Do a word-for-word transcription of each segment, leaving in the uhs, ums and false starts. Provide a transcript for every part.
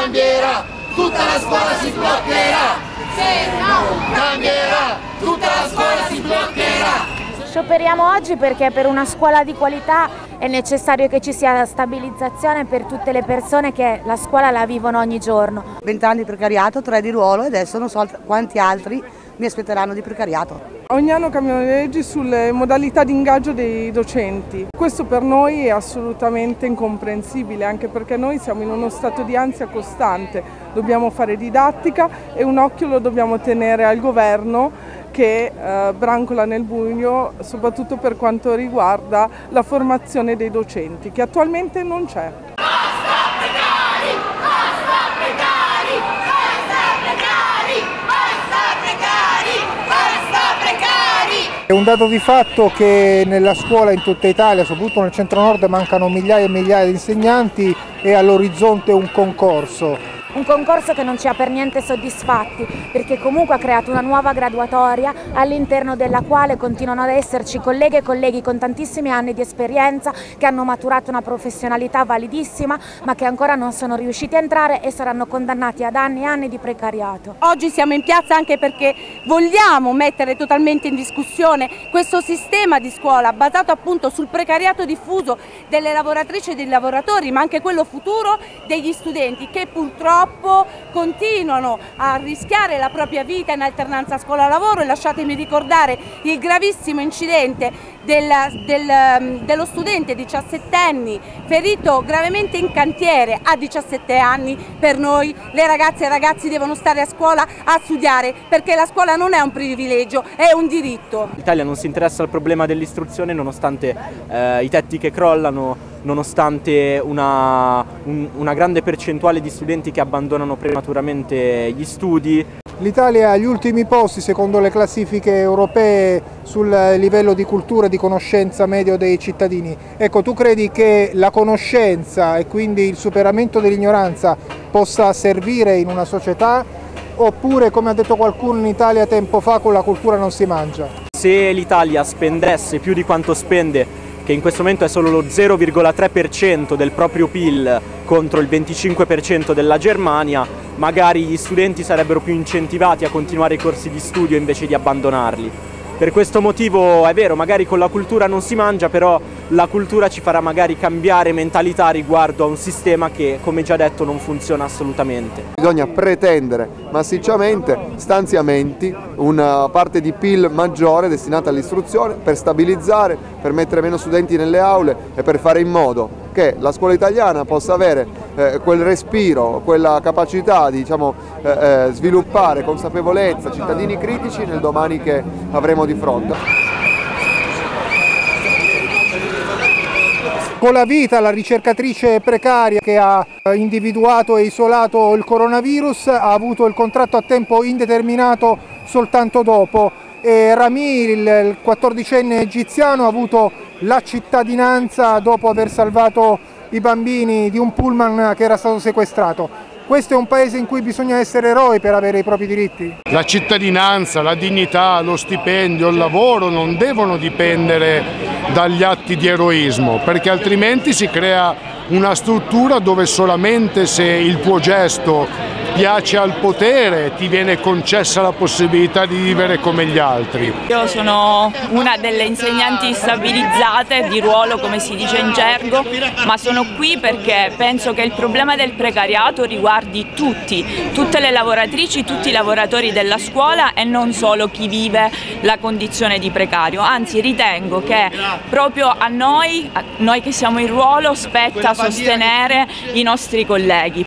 cambierà, tutta la scuola si bloccherà. Se non cambierà, tutta la scuola si bloccherà. Scioperiamo oggi perché per una scuola di qualità è necessario che ci sia stabilizzazione per tutte le persone che la scuola la vivono ogni giorno. vent'anni di precariato, tre di ruolo e adesso non so quanti altri mi aspetteranno di precariato. Ogni anno cambiano le leggi sulle modalità di ingaggio dei docenti. Questo per noi è assolutamente incomprensibile, anche perché noi siamo in uno stato di ansia costante. Dobbiamo fare didattica e un occhio lo dobbiamo tenere al governo che eh, brancola nel buio, soprattutto per quanto riguarda la formazione dei docenti, che attualmente non c'è. Basta precari, basta precari, basta precari, basta precari, basta precari. È un dato di fatto che nella scuola in tutta Italia, soprattutto nel centro-nord, mancano migliaia e migliaia di insegnanti e all'orizzonte un concorso. Un concorso che non ci ha per niente soddisfatti, perché comunque ha creato una nuova graduatoria all'interno della quale continuano ad esserci colleghe e colleghi con tantissimi anni di esperienza che hanno maturato una professionalità validissima, ma che ancora non sono riusciti a entrare e saranno condannati ad anni e anni di precariato. Oggi siamo in piazza anche perché vogliamo mettere totalmente in discussione questo sistema di scuola basato appunto sul precariato diffuso delle lavoratrici e dei lavoratori, ma anche quello futuro degli studenti che purtroppo continuano a rischiare la propria vita in alternanza scuola-lavoro. E lasciatemi ricordare il gravissimo incidente del, del, dello studente diciassettenne ferito gravemente in cantiere a diciassette anni. Per noi le ragazze e i ragazzi devono stare a scuola a studiare, perché la scuola non è un privilegio, è un diritto. L'Italia non si interessa al problema dell'istruzione nonostante eh, i tetti che crollano, nonostante una, un, una grande percentuale di studenti che abbandonano prematuramente gli studi. L'Italia è agli ultimi posti secondo le classifiche europee sul livello di cultura e di conoscenza medio dei cittadini. Ecco, tu credi che la conoscenza e quindi il superamento dell'ignoranza possa servire in una società, oppure, come ha detto qualcuno in Italia tempo fa, con la cultura non si mangia? Se l'Italia spendesse più di quanto spende, che in questo momento è solo lo zero virgola tre per cento del proprio P I L contro il venticinque per cento della Germania, magari gli studenti sarebbero più incentivati a continuare i corsi di studio invece di abbandonarli. Per questo motivo è vero, magari con la cultura non si mangia, però la cultura ci farà magari cambiare mentalità riguardo a un sistema che, come già detto, non funziona assolutamente. Bisogna pretendere massicciamente stanziamenti, una parte di P I L maggiore destinata all'istruzione per stabilizzare, per mettere meno studenti nelle aule e per fare in modo che la scuola italiana possa avere eh, quel respiro, quella capacità di diciamo, eh, eh, sviluppare consapevolezza, cittadini critici nel domani che avremo di fronte. Con la vita, la ricercatrice precaria che ha individuato e isolato il coronavirus ha avuto il contratto a tempo indeterminato soltanto dopo. E Rami, il quattordicenne egiziano, ha avuto la cittadinanza dopo aver salvato i bambini di un pullman che era stato sequestrato. Questo è un paese in cui bisogna essere eroi per avere i propri diritti. La cittadinanza, la dignità, lo stipendio, il lavoro non devono dipendere dagli atti di eroismo, perché altrimenti si crea una struttura dove solamente se il tuo gesto piace al potere ti viene concessa la possibilità di vivere come gli altri. Io sono una delle insegnanti stabilizzate di ruolo, come si dice in gergo, ma sono qui perché penso che il problema del precariato riguardi tutti, tutte le lavoratrici, tutti i lavoratori della scuola e non solo chi vive la condizione di precario. Anzi, ritengo che proprio a noi, a noi che siamo in ruolo, spetta sostenere i nostri colleghi.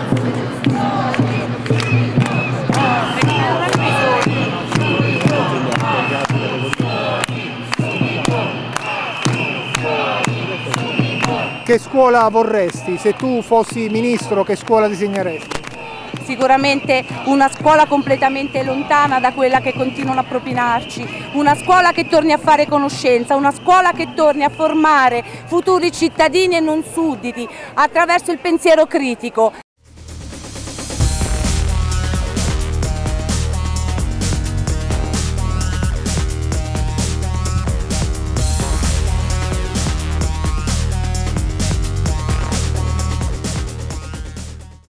Che scuola vorresti? Se tu fossi ministro, che scuola disegneresti? Sicuramente una scuola completamente lontana da quella che continuano a propinarci, una scuola che torni a fare conoscenza, una scuola che torni a formare futuri cittadini e non sudditi attraverso il pensiero critico.